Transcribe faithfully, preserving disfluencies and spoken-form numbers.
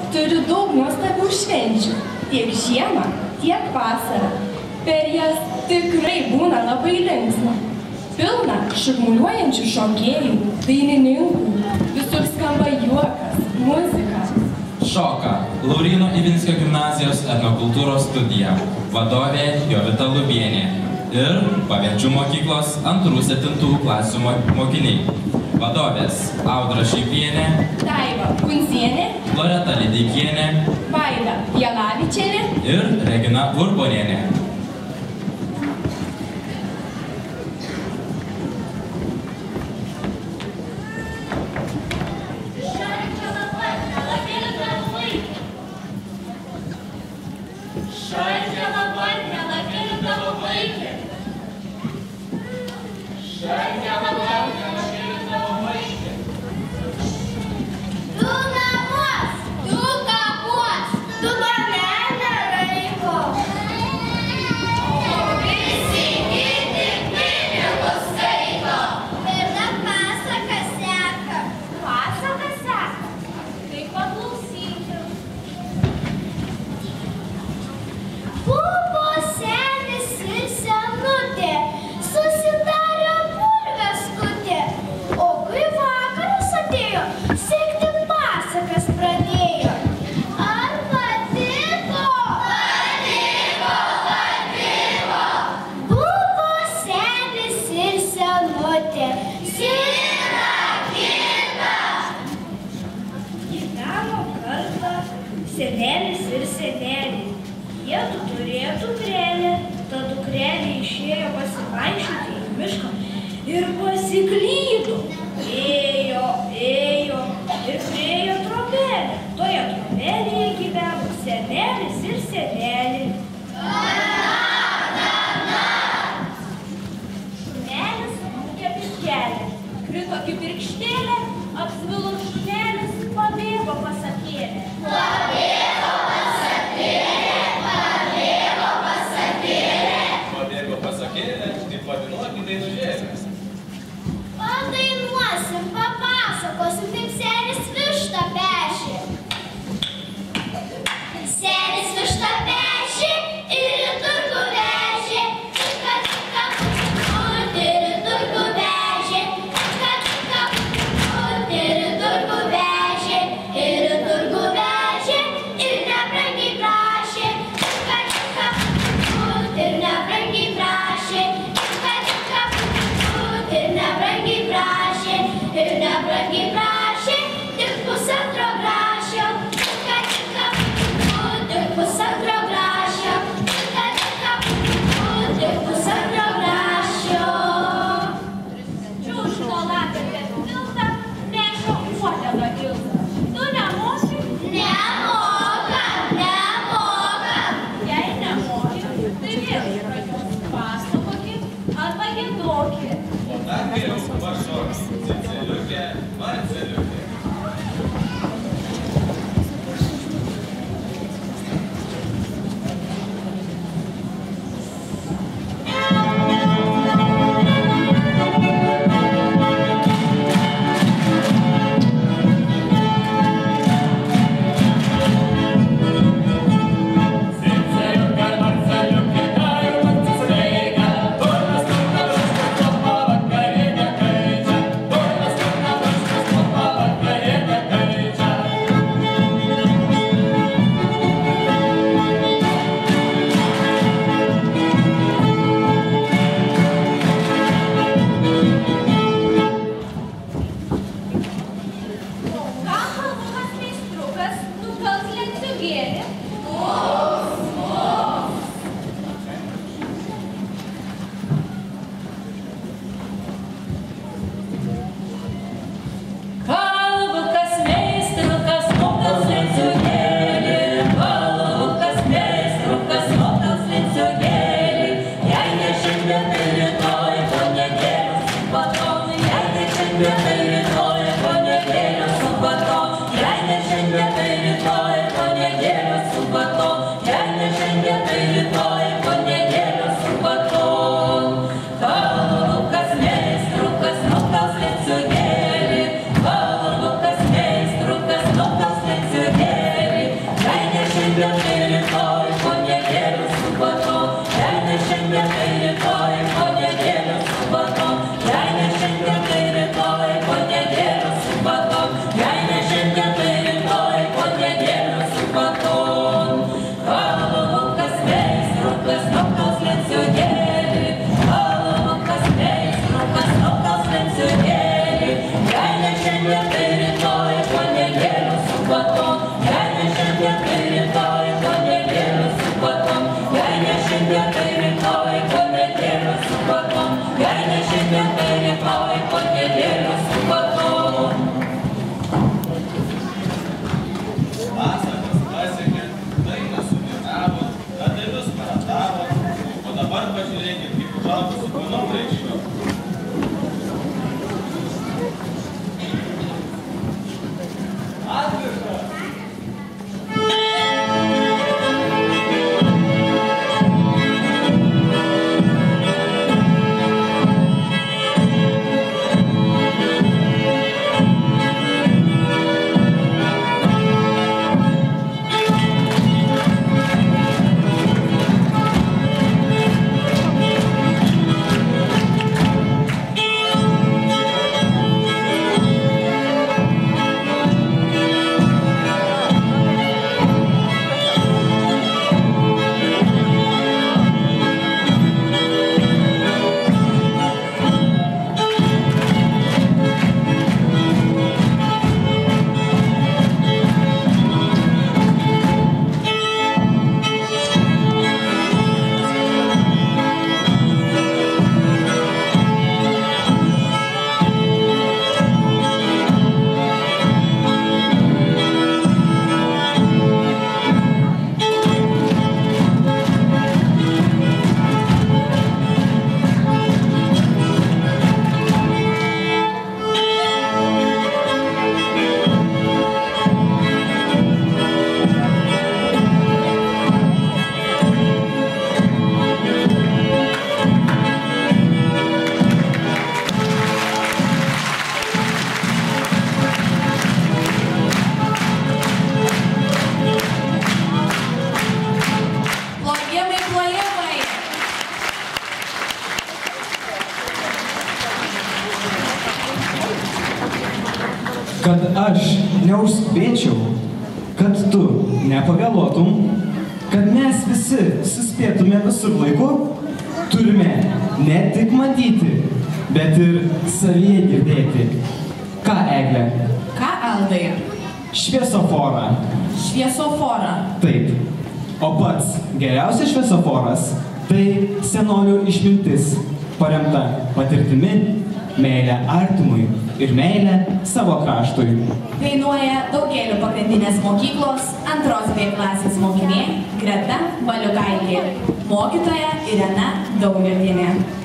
turi daug nuostabių švenčių, tiek žiemą, tiek vasarą. Per jas tikrai būna labai linksma. Pilna šurmuliuojančių šokėjų, dainininkų, visur skamba juokas, muzika. Šoka Lauryno Ivinskio gimnazijos etnokultūros studija, vadovė Jovita Lubienė ir Pavėdžių mokyklos antrų septintų klasių mokiniai. Vadovės Audra Šeipienė, Daiva Kunzienė, Loreta Lideikienė, Vaida Jalavičienė ir Regina Urbonienė. Senelis ir senelė, jiedu turėjo dukrelę, ta dukrelė išėjo pasivaikščioti į mišką ir pasiklydo. Ėjo, ėjo ir priėjo trobelę. Toje trobelėje gyveno senelis ir senelė. Šunelis smūgė pirkelę, krito kibirkštėlė, apsvilo šunelis, pabėgo pasakėlė. Pabėgo pasakėlė, pabėgo pasakėlė. Pabėgo pasakėlė, tai padainuokit dainužėlės. Padainuosim, papasakosim, kaip senis vištą pešė. Senis vištą pešė ir į turgų vežė. Čika, čika, put ir į turgų vežė. Čika, čika, put ir į turgų vežė. Ir į turgų vežė ir nebrangiai prašė. Čika, čika, put ir nebrangiai prašė. Čika, čika, put ir nebrangiai prašė. Ir nebrangiai prašė tik pusantro grašio. Čika, čika, put tik pusantro grašio. Čika, čika, put tik pusantro grašio. Čiūžino lapė per tiltą, neša uodegą ilgą. Tu nemoki? Nemokam, nemokam. Jei nemoki, tai vėl iš pradžios pasakokit arba giedokit. O dar geriau pašoks. Ciceliukė, Marceliukė. Together. aš neužskubėčiau, kad tu nepavėluotum, kad mes visi suspėtume visur laiku, turime ne tik matyti, bet ir savyje girdėti. Ką, Egle? Ką, Aldai? Šviesoforą. Šviesoforą. Taip. O pats geriausias šviesoforas tai senolių išmintis, paremta patirtimi, meilė artimui ir meilė savo kraštui. Dainuoja Daugėlių pagrindinės mokyklos antros B klasės mokinė Greta Baliukaitė, mokytoja Irena Daujotienė.